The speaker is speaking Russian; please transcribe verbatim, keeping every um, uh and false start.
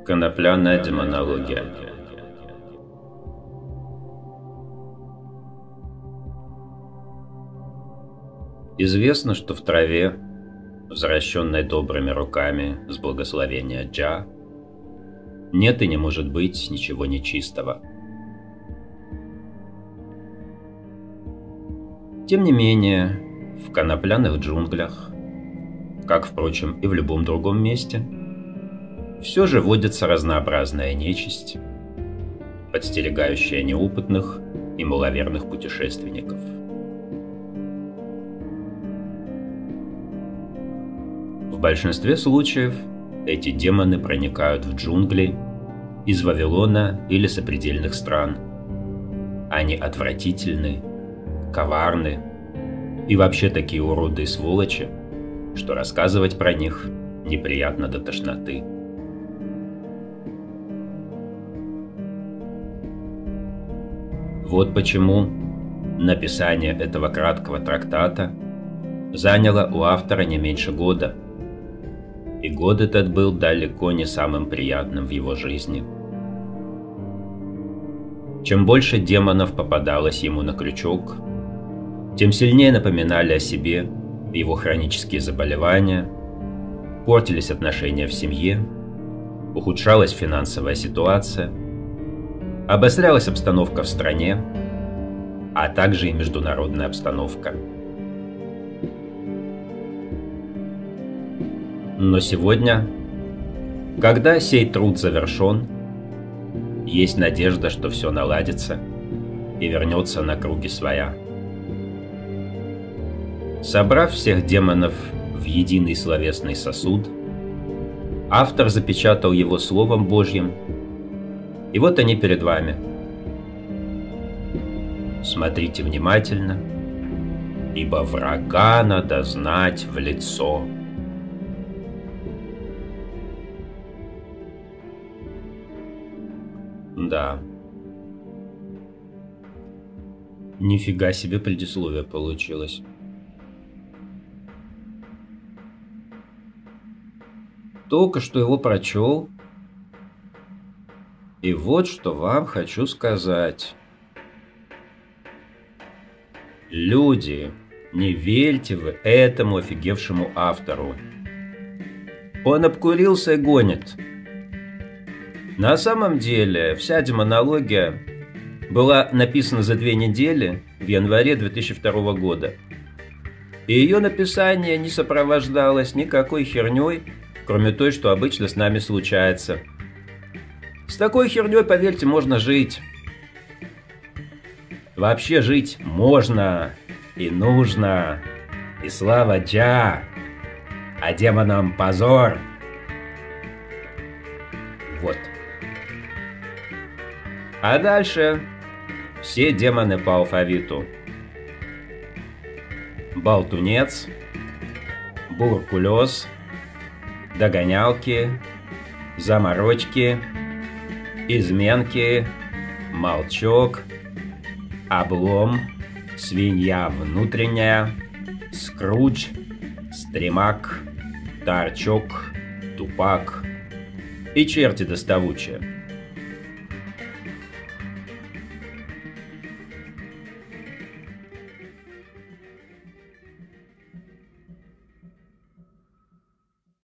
Конопляная демонология. Известно, что в траве, возвращенной добрыми руками с благословения Джа, нет и не может быть ничего нечистого. Тем не менее, в конопляных джунглях, как, впрочем, и в любом другом месте, все же водится разнообразная нечисть, подстерегающая неопытных и маловерных путешественников. В большинстве случаев эти демоны проникают в джунгли из Вавилона или сопредельных стран. Они отвратительны, коварны и вообще такие уроды и сволочи, что рассказывать про них неприятно до тошноты. Вот почему написание этого краткого трактата заняло у автора не меньше года, и год этот был далеко не самым приятным в его жизни. Чем больше демонов попадалось ему на крючок, тем сильнее напоминали о себе его хронические заболевания, портились отношения в семье, ухудшалась финансовая ситуация, обострялась обстановка в стране, а также и международная обстановка. Но сегодня, когда сей труд завершен, есть надежда, что все наладится и вернется на круги своя. Собрав всех демонов в единый словесный сосуд, автор запечатал его Словом Божьим, и вот они перед вами. Смотрите внимательно, ибо врага надо знать в лицо. Да. Нифига себе предисловие получилось. Только что его прочел. И вот что вам хочу сказать. Люди, не верьте вы этому офигевшему автору. Он обкурился и гонит. На самом деле, вся демонология была написана за две недели в январе две тысячи второго года. И ее написание не сопровождалось никакой херней, кроме той, что обычно с нами случается. С такой херней, поверьте, можно жить. Вообще жить можно и нужно. И слава Джа, а демонам позор. Вот. А дальше все демоны по алфавиту. Болтунец, буркулез, догонялки, заморочки, изменки, молчок, облом, свинья внутренняя, скрудж, стремак, торчок, тупак и черти доставучие.